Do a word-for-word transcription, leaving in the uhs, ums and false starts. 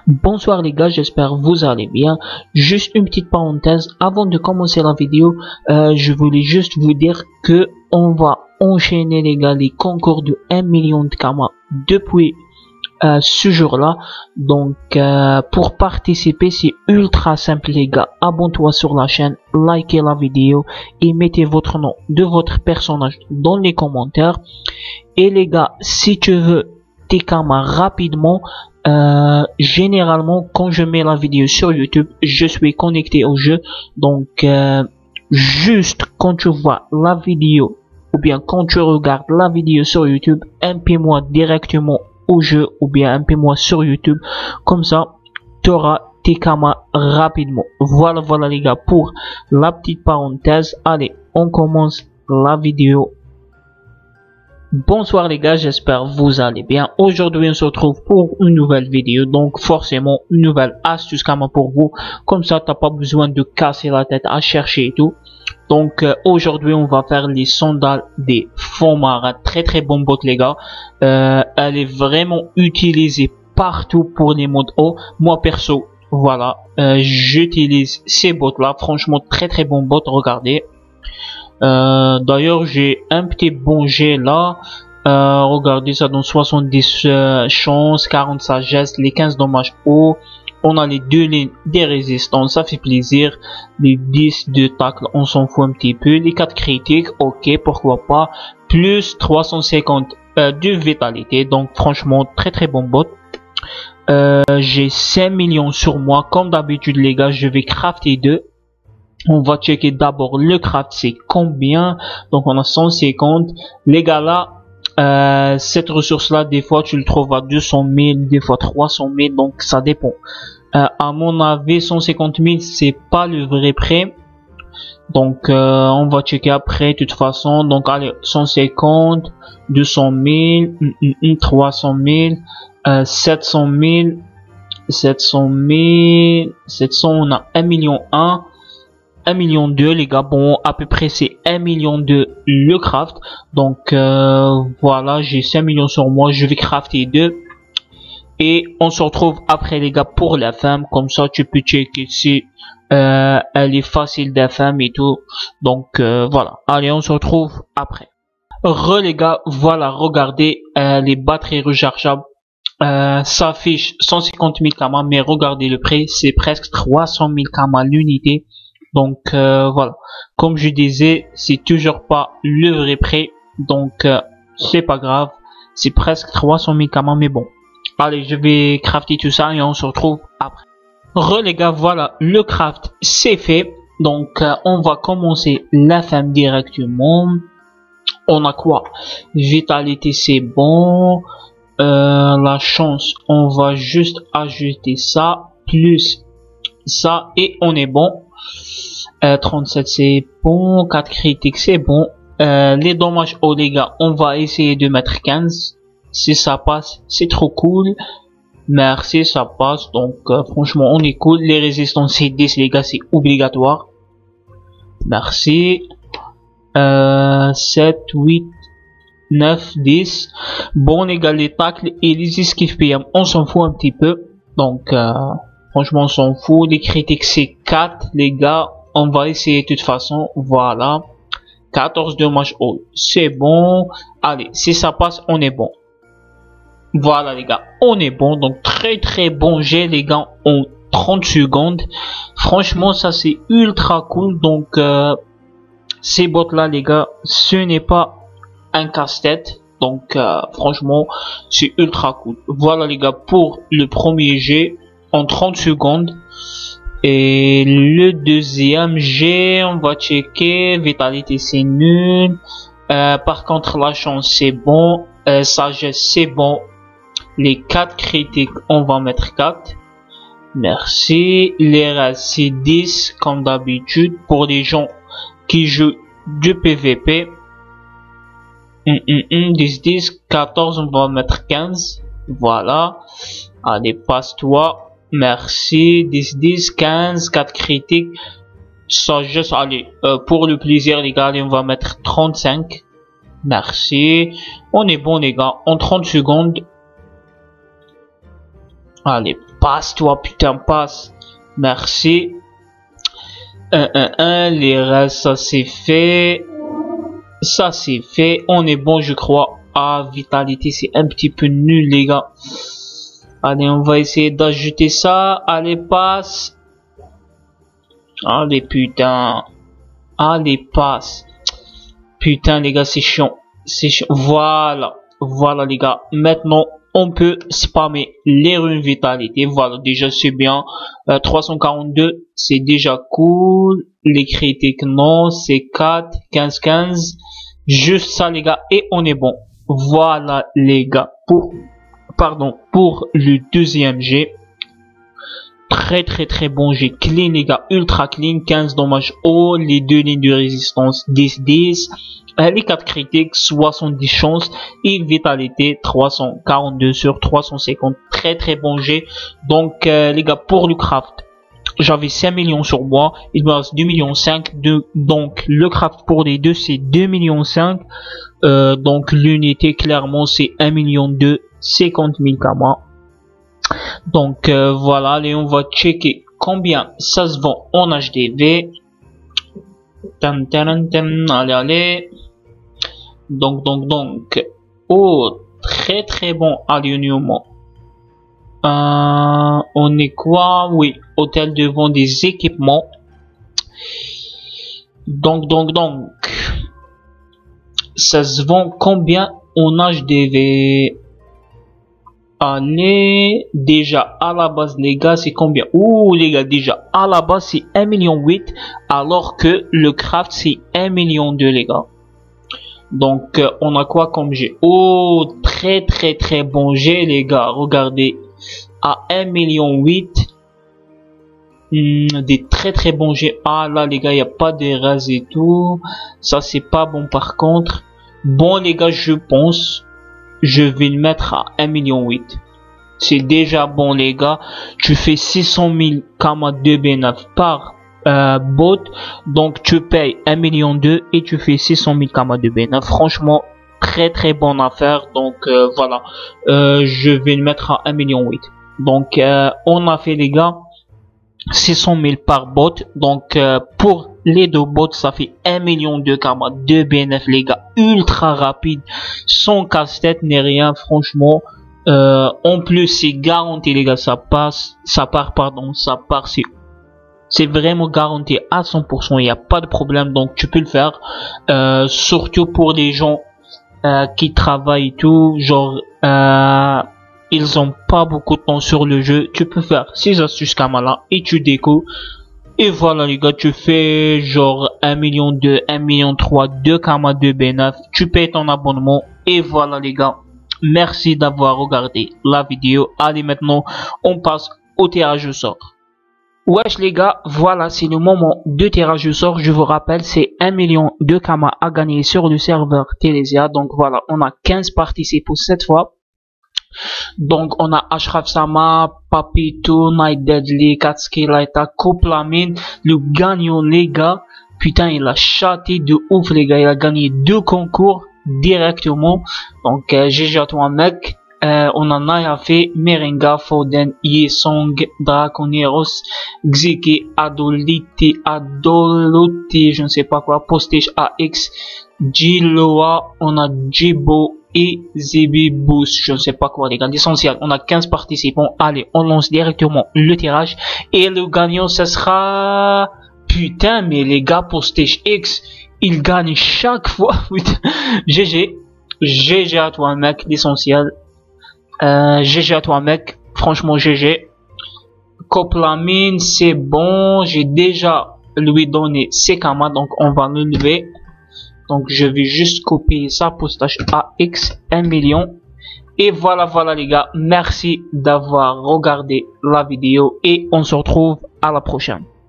Bonsoir les gars, j'espère que vous allez bien. Juste une petite parenthèse, avant de commencer la vidéo, euh, je voulais juste vous dire que on va enchaîner les gars les concours de un million de Kama depuis euh, ce jour-là. Donc euh, pour participer, c'est ultra simple les gars. Abonne-toi sur la chaîne, likez la vidéo et mettez votre nom de votre personnage dans les commentaires. Et les gars, si tu veux tes Kama rapidement, Euh, généralement quand je mets la vidéo sur YouTube, je suis connecté au jeu, donc euh, juste quand tu vois la vidéo ou bien quand tu regardes la vidéo sur YouTube, impie-moi directement au jeu ou bien impie-moi sur YouTube, comme ça tu auras tes Kama rapidement. Voilà voilà les gars pour la petite parenthèse. Allez, on commence la vidéo. Bonsoir les gars, j'espère que vous allez bien. Aujourd'hui on se retrouve pour une nouvelle vidéo, donc forcément une nouvelle astuce Kama pour vous, comme ça t'as pas besoin de casser la tête à chercher et tout. Donc euh, aujourd'hui on va faire les sandales des fonds marins, très très bon bot les gars. Euh, elle est vraiment utilisée partout pour les modes haut. Moi perso, voilà, euh, j'utilise ces bots là, franchement très très bon bot, regardez. Euh, d'ailleurs j'ai un petit bon jet là, euh, regardez, ça donne soixante-dix euh, chances, quarante sagesse, les quinze dommages hauts, on a les deux lignes des résistances, ça fait plaisir, les dix de tacle on s'en fout un petit peu, les quatre critiques, ok pourquoi pas, plus trois cent cinquante euh, de vitalité, donc franchement très très bon bot. Euh, j'ai cinq millions sur moi, comme d'habitude les gars, je vais crafter deux. On va checker d'abord le craft, c'est combien. Donc on a cent cinquante. Les gars là, euh, cette ressource là, des fois tu le trouves à deux cent mille, des fois trois cent mille, donc ça dépend. Euh, à mon avis, cent cinquante mille c'est pas le vrai prix. Donc euh, on va checker après de toute façon. Donc allez, cent cinquante, deux cent mille, trois cent mille, euh, sept cent mille, sept cent mille, sept cents, on a un million un. un million deux les gars, bon à peu près c'est un million deux le craft, donc euh, voilà, j'ai cinq millions sur moi, je vais crafter deux et on se retrouve après les gars pour la femme, comme ça tu peux checker si euh, elle est facile de femme et tout, donc euh, voilà, allez on se retrouve après. Re les gars, voilà, regardez euh, les batteries rechargeables, euh, ça affiche cent cinquante mille Kama, mais regardez le prix, c'est presque trois cent mille Kama l'unité. Donc euh, voilà, comme je disais, c'est toujours pas le vrai prix, donc euh, c'est pas grave, c'est presque trois cent mille Kama, mais bon. Allez, je vais crafter tout ça et on se retrouve après. Re les gars, voilà, le craft c'est fait, donc euh, on va commencer la femme directement. On a quoi? Vitalité c'est bon, euh, la chance on va juste ajouter ça, plus ça et on est bon. Euh, trente-sept c'est bon, quatre critiques c'est bon, euh, les dommages hauts les gars on va essayer de mettre quinze, si ça passe c'est trop cool, merci ça passe, donc euh, franchement on est cool. Les résistances c'est dix les gars, c'est obligatoire, merci. euh, sept, huit, neuf, dix, bon les gars, les tacles et les esquives P M on s'en fout un petit peu, donc euh, franchement on s'en fout. Les critiques c'est quatre les gars, on va essayer de toute façon, voilà. quatorze dommages hauts, c'est bon. Allez, si ça passe, on est bon. Voilà les gars, on est bon. Donc très très bon jet les gars en trente secondes. Franchement ça c'est ultra cool. Donc euh, ces bots là les gars, ce n'est pas un casse-tête. Donc euh, franchement c'est ultra cool. Voilà les gars pour le premier jet en trente secondes. Et le deuxième jet, on va checker, vitalité c'est nul, euh, par contre la chance c'est bon, euh, sagesse c'est bon, les quatre critiques on va mettre quatre, merci. Les restes c'est dix comme d'habitude pour les gens qui jouent du P V P, dix, dix, quatorze on va mettre quinze, voilà, allez passe-toi. Merci, dix, dix, quinze, quatre critiques, sagesse, allez, euh, pour le plaisir les gars, allez, on va mettre trente-cinq, merci, on est bon les gars, en trente secondes, allez, passe toi, putain, passe. Merci. un un un, les restes, ça c'est fait. Ça c'est fait. On est bon, je crois. Ah, vitalité, c'est un petit peu nul, les gars. Allez, on va essayer d'ajouter ça. Allez, passe. Allez, putain. Allez, passe. Putain, les gars, c'est chiant. C'est chiant. Voilà. Voilà, les gars. Maintenant, on peut spammer les runes vitalité. Voilà, déjà, c'est bien. Euh, trois cent quarante-deux, c'est déjà cool. Les critiques, non. C'est quatre, quinze, quinze. Juste ça, les gars. Et on est bon. Voilà, les gars. Pour, pardon, pour le deuxième jet. Très très très bon jet clean, les gars, ultra clean. Quinze dommages haut, les deux lignes de résistance dix dix, euh, les quatre critiques, soixante-dix chances et vitalité trois cent quarante-deux sur trois cent cinquante. Très très bon jet. Donc euh, les gars, pour le craft, j'avais cinq millions sur moi, il me reste deux millions cinq. De, donc le craft pour les deux c'est deux millions cinq. Euh, donc l'unité clairement c'est un million deux, cinquante mille kamas. Donc euh, voilà, allez, on va checker combien ça se vend en H D V. Tam, tam, tam, allez, allez. Donc, donc, donc. Oh, très très bon alignement. Euh, on est quoi? Oui, hôtel de vente des équipements. Donc, donc, donc. Ça se vend combien en H D V? Allez, déjà à la base les gars c'est combien? Ouh les gars, déjà à la base c'est un million huit, alors que le craft c'est un million deux les gars. Donc euh, on a quoi comme jet? Oh, très très très bon jet les gars, regardez, à un million huit, hmm, des très très bons jets. Ah là les gars, il n'y a pas de ras et tout, ça c'est pas bon par contre. Bon les gars, je pense je vais le mettre à un million huit. C'est déjà bon les gars. Tu fais six cent mille kamas de B neuf par euh, bot. Donc tu payes un million deux et tu fais six cent mille kamas de B neuf. Franchement, très très bonne affaire. Donc euh, voilà. Euh, je vais le mettre à un million huit. Donc euh, on a fait les gars six cent mille par bot. Donc euh, pour les deux bots ça fait un million deux kamas de B neuf les gars, ultra rapide, sans casse-tête ni rien. Franchement euh, en plus c'est garanti les gars, ça passe, ça part pardon, ça part, c'est c'est vraiment garanti à cent pour cent, il n'y a pas de problème. Donc tu peux le faire, euh, surtout pour les gens euh, qui travaillent et tout, genre euh, ils ont pas beaucoup de temps sur le jeu. Tu peux faire ces astuces kamas et tu déco. Et voilà les gars, tu fais genre un million deux, un million trois, deux kamas de B neuf. Tu payes ton abonnement. Et voilà les gars. Merci d'avoir regardé la vidéo. Allez, maintenant, on passe au tirage au sort. Wesh les gars, voilà, c'est le moment de tirage au sort. Je vous rappelle, c'est un million de kamas à gagner sur le serveur Telesia. Donc voilà, on a quinze participants cette fois. Donc on a Ashraf Sama, Papito, Night Deadly, Katsuki Laita, Koplamine, le gagnant les gars. Putain, il a chaté de ouf les gars, il a gagné deux concours directement. Donc euh, G G à toi mec. Euh, on en a fait Merenga, Foden, Yesong, Draconeros, Xiki, Adolite, Adolote, je ne sais pas quoi, Postage A X, Jiloa, on a Jibo et Zebi Boost, je ne sais pas quoi les gars. L'essentiel, on a quinze participants. Allez, on lance directement le tirage et le gagnant ce sera, putain mais les gars, Postage X, il gagne chaque fois. G G, G G à toi mec, l'essentiel. Euh, G G à toi mec, franchement G G. Koplamine, c'est bon, j'ai déjà lui donné ses kamas, donc on va le lever. Donc je vais juste copier ça, Postage A X un million. Et voilà, voilà les gars, merci d'avoir regardé la vidéo et on se retrouve à la prochaine.